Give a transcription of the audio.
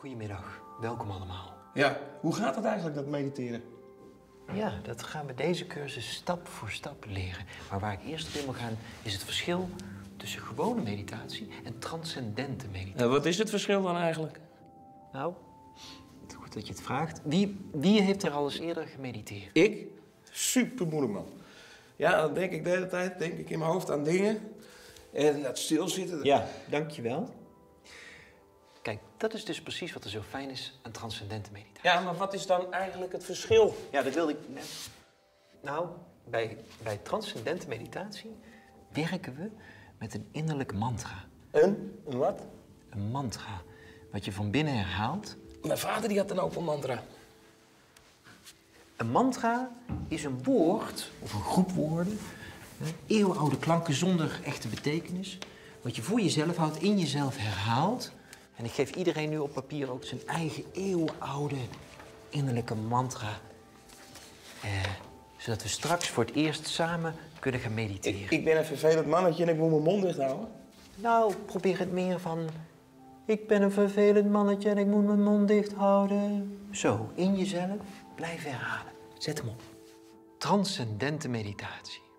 Goedemiddag, welkom allemaal. Ja, hoe gaat het eigenlijk, dat mediteren? Ja, dat gaan we deze cursus stap voor stap leren. Maar waar ik eerst op in wil gaan, is het verschil tussen gewone meditatie en transcendente meditatie. Wat is het verschil dan eigenlijk? Nou, goed dat je het vraagt. Wie heeft er al eens eerder gemediteerd? Ik? Super moeilijk, man. Ja, dan denk ik de hele tijd in mijn hoofd aan dingen. En dat stilzitten. Ja, dankjewel. Kijk, dat is dus precies wat er zo fijn is aan transcendente meditatie. Ja, maar wat is dan eigenlijk het verschil? Ja, dat wilde ik net. Nou, bij transcendente meditatie werken we met een innerlijke mantra. Een wat? Een mantra, wat je van binnen herhaalt. Mijn vader die had dan ook een mantra. Een mantra is een woord, of een groep woorden, eeuwenoude klanken zonder echte betekenis, wat je voor jezelf houdt, in jezelf herhaalt. En ik geef iedereen nu op papier ook zijn eigen eeuwenoude innerlijke mantra. Zodat we straks voor het eerst samen kunnen gaan mediteren. Ik ben een vervelend mannetje en ik moet mijn mond dicht houden. Nou, probeer het meer van... Ik ben een vervelend mannetje en ik moet mijn mond dicht houden. Zo, in jezelf, blijf herhalen. Zet hem op. Transcendente meditatie.